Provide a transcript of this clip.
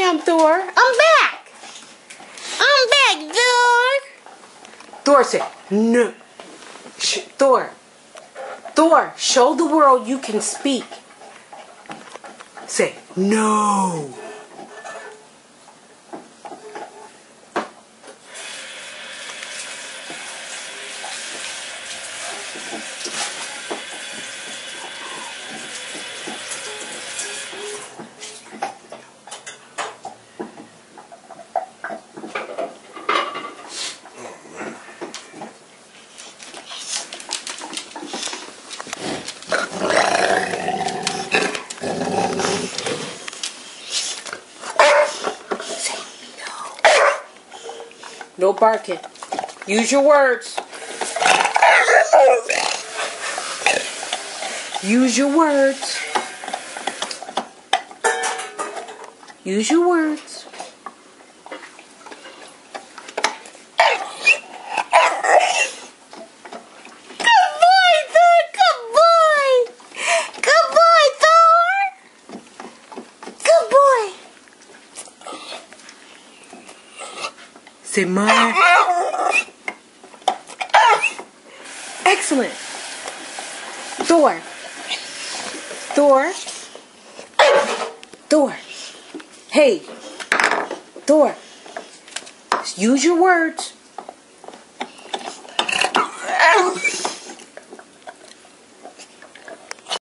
am, Thor. I'm back. I'm back, Thor. Thor said, no. Thor. Thor, show the world you can speak. Say, no. No barking. Use your words. Use your words. Use your words. Good boy, Thor. Good boy. Good boy, Thor. Good boy. Say, Mom. Excellent. Thor. Thor. Thor. Hey. Thor. Use your words.